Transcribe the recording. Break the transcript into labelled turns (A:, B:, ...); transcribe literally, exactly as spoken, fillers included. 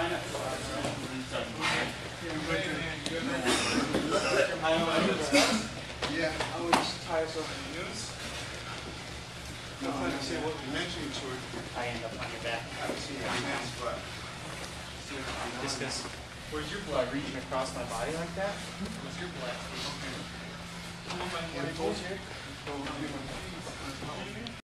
A: Yeah, I was tired of the news. No, I'm not saying what you mentioned to it.
B: I end up on your back.
A: I haven't seen it in but
B: Just because
A: where's your blood?
B: reaching across my body like that.
A: Where's your blood? Okay.
B: What I told you?